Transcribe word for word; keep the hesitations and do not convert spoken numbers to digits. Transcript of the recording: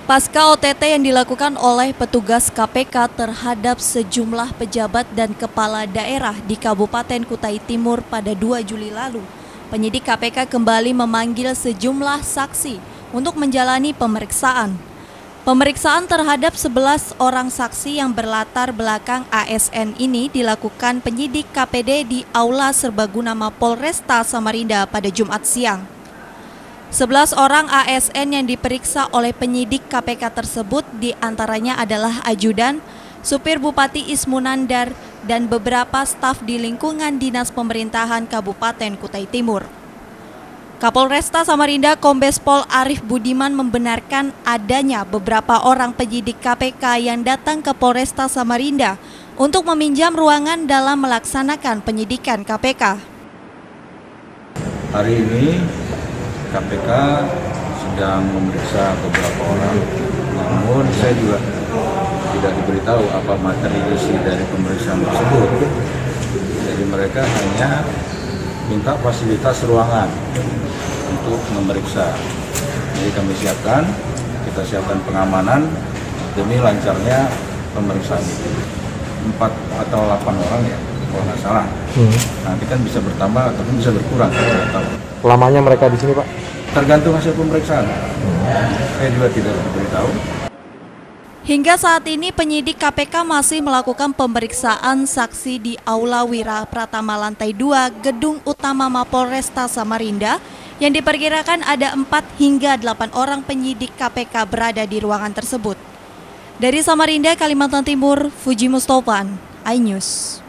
Pasca O T T yang dilakukan oleh petugas K P K terhadap sejumlah pejabat dan kepala daerah di Kabupaten Kutai Timur pada dua Juli lalu, penyidik K P K kembali memanggil sejumlah saksi untuk menjalani pemeriksaan. Pemeriksaan terhadap sebelas orang saksi yang berlatar belakang A S N ini dilakukan penyidik K P D di Aula Serbaguna Mapolresta Samarinda pada Jumat siang. sebelas orang A S N yang diperiksa oleh penyidik K P K tersebut diantaranya adalah ajudan, supir Bupati Ismunandar, dan beberapa staf di lingkungan Dinas Pemerintahan Kabupaten Kutai Timur. Kapolresta Samarinda Kombes Pol Arif Budiman membenarkan adanya beberapa orang penyidik K P K yang datang ke Polresta Samarinda untuk meminjam ruangan dalam melaksanakan penyidikan K P K. Hari ini K P K sedang memeriksa beberapa orang, namun saya juga tidak diberitahu apa materi isi dari pemeriksaan tersebut. Jadi mereka hanya minta fasilitas ruangan untuk memeriksa. Jadi kami siapkan, kita siapkan pengamanan demi lancarnya pemeriksaan itu. Empat atau delapan orang ya, kalau nggak salah. Hmm. Nanti kan bisa bertambah ataupun bisa berkurang. Lamanya mereka di sini, Pak? Tergantung hasil pemeriksaan. Saya juga tidak diberitahu. Hingga saat ini penyidik K P K masih melakukan pemeriksaan saksi di Aula Wira Pratama lantai dua Gedung Utama Mapolresta Samarinda yang diperkirakan ada empat hingga delapan orang penyidik K P K berada di ruangan tersebut. Dari Samarinda, Kalimantan Timur, Fuji Mustofan, iNews.